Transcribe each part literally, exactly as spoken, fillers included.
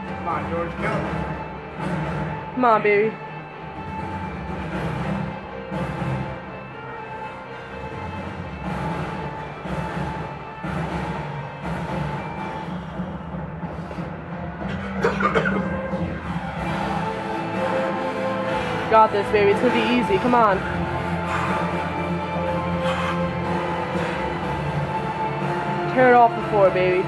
Come on, George, go. Come on, baby. Got this, baby. It's gonna be easy. Come on. Tear it off the floor, baby.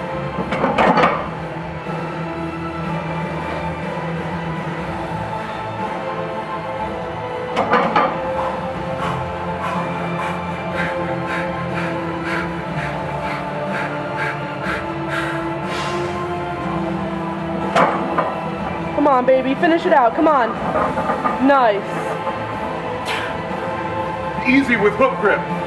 Come on, baby. Finish it out. Come on. Nice. Easy with hook grip.